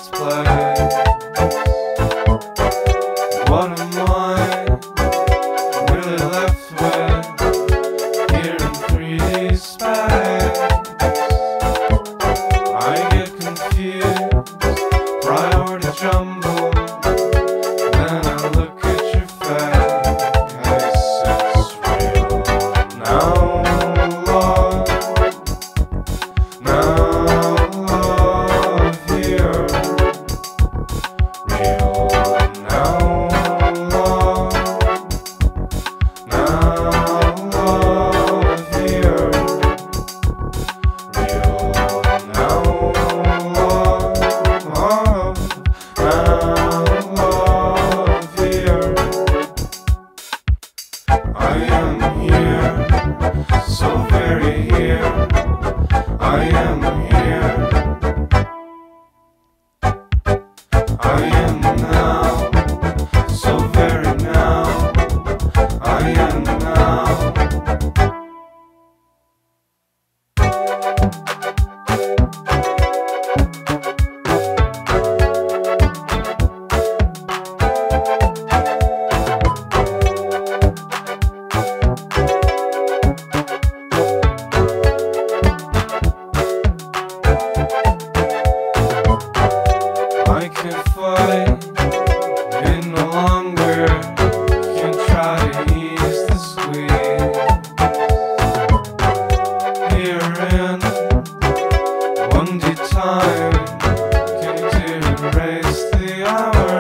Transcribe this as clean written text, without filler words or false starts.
its place. What am I really left with here in 3D space? I get confused, priority jumble, then I look at your face, it's real. Now love, now love here, real. Now love, now love here, real. Now love, now love here. I am here, so very here. I am here. I am now, so very now. I am now. I can't fight it no longer. Can't try to ease the squeeze. Here in 1D time, can you erase the hours?